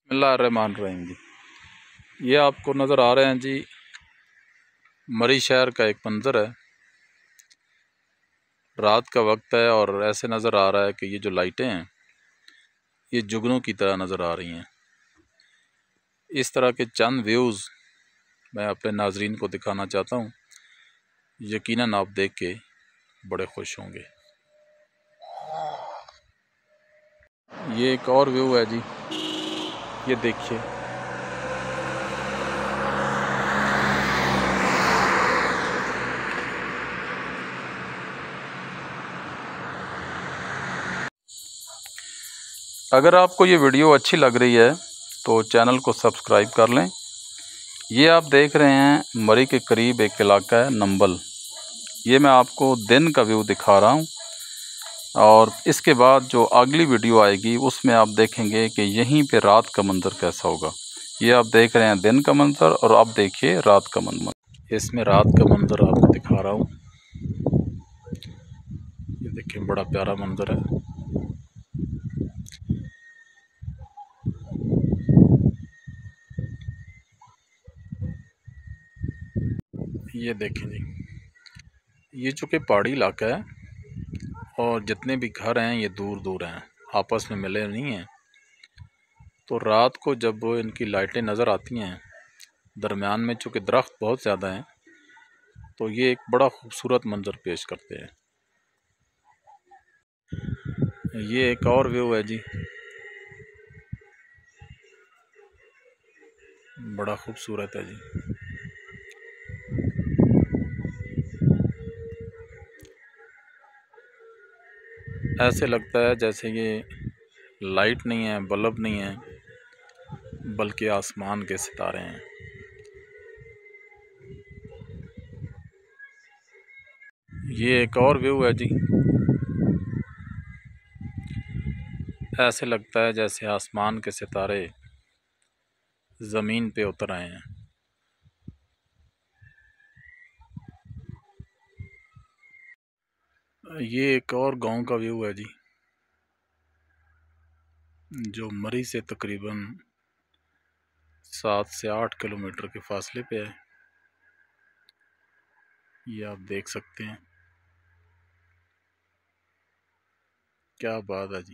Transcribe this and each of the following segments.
बिस्मिल्लाहिर्रहमानिर्रहीम जी। ये आपको नज़र आ रहे हैं जी, मरी शहर का एक मंज़र है। रात का वक्त है और ऐसे नज़र आ रहा है कि ये जो लाइटें हैं ये जुगनू की तरह नज़र आ रही हैं। इस तरह के चंद व्यूज़ मैं अपने नाजरीन को दिखाना चाहता हूँ। यकीनन आप देख के बड़े खुश होंगे। ये एक और व्यू है जी, ये देखिए। अगर आपको ये वीडियो अच्छी लग रही है तो चैनल को सब्सक्राइब कर लें। ये आप देख रहे हैं मरी के करीब एक इलाका है नंबल। ये मैं आपको दिन का व्यू दिखा रहा हूँ और इसके बाद जो अगली वीडियो आएगी उसमें आप देखेंगे कि यहीं पे रात का मंज़र कैसा होगा। ये आप देख रहे हैं दिन का मंज़र और अब देखिए रात का मंज़र। इसमें रात का मंज़र आपको दिखा रहा हूँ। ये देखिए बड़ा प्यारा मंज़र है। ये देखें जी, ये चूँकि पहाड़ी इलाका है और जितने भी घर हैं ये दूर दूर हैं, आपस में मिले नहीं हैं। तो रात को जब इनकी लाइटें नज़र आती हैं, दरमियान में चूँकि दरख्त बहुत ज़्यादा हैं, तो ये एक बड़ा खूबसूरत मंज़र पेश करते हैं। ये एक और व्यू है जी, बड़ा खूबसूरत है जी। ऐसे लगता है जैसे ये लाइट नहीं है, बल्ब नहीं है, बल्कि आसमान के सितारे हैं। ये एक और व्यू है जी, ऐसे लगता है जैसे आसमान के सितारे ज़मीन पे उतर आए हैं। ये एक और गांव का व्यू है जी, जो मरी से तकरीबन 7 से 8 किलोमीटर के फासले पे है। ये आप देख सकते हैं, क्या बात है जी,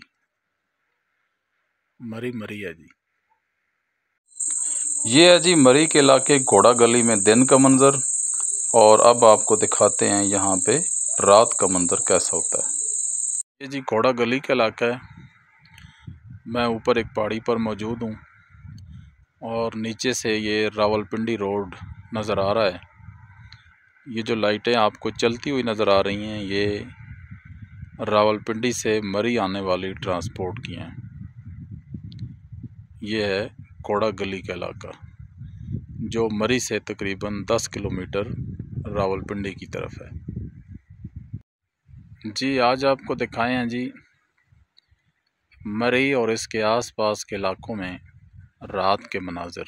मरी मरी है जी। ये है जी मरी के इलाके घोड़ा गली में दिन का मंज़र और अब आपको दिखाते हैं यहाँ पे रात का मंज़र कैसा होता है। ये जी घोड़ा गली का इलाका है। मैं ऊपर एक पहाड़ी पर मौजूद हूँ और नीचे से ये रावलपिंडी रोड नज़र आ रहा है। ये जो लाइटें आपको चलती हुई नज़र आ रही हैं ये रावलपिंडी से मरी आने वाली ट्रांसपोर्ट की हैं। ये है घोड़ा गली का इलाका, जो मरी से तकरीबन 10 किलोमीटर रावलपिंडी की तरफ है जी। आज आपको दिखाए हैं जी मरी और इसके आसपास के इलाकों में रात के मनाज़र।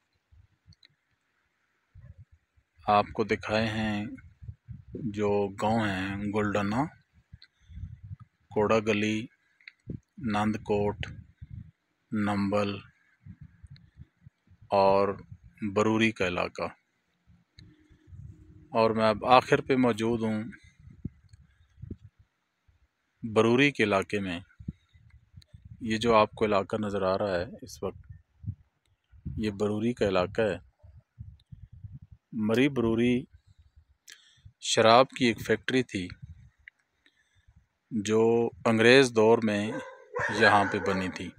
आपको दिखाए हैं जो गांव हैं गुलडना, घोड़ा गली, नंदकोट, नंबल और बरूरी का इलाका। और मैं अब आखिर पे मौजूद हूँ बरूरी के इलाके में। ये जो आपको इलाका नज़र आ रहा है इस वक्त, ये बरूरी का इलाका है। मरी बरूरी शराब की एक फैक्ट्री थी जो अंग्रेज़ दौर में यहाँ पे बनी थी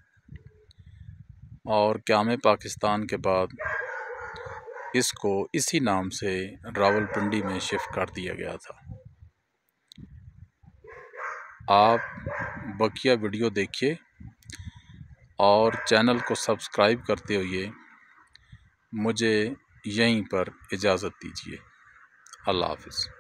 और क़याम पाकिस्तान के बाद इसको इसी नाम से रावलपिंडी में शिफ्ट कर दिया गया था। आप बकिया वीडियो देखिए और चैनल को सब्सक्राइब करते हुए मुझे यहीं पर इजाज़त दीजिए। अल्लाह हाफ़िज़।